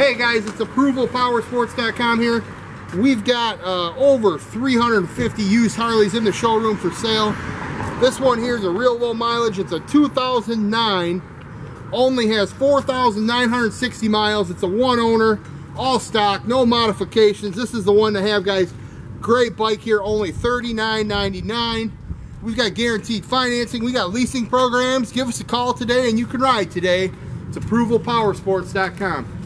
Hey guys, it's ApprovalPowersports.com here. We've got over 350 used Harleys in the showroom for sale. This one here is a real low mileage. It's a 2009, only has 4,960 miles. It's a one owner, all stock, no modifications. This is the one to have, guys. Great bike here, only $39.99. We've got guaranteed financing. We got leasing programs. Give us a call today and you can ride today. It's ApprovalPowersports.com.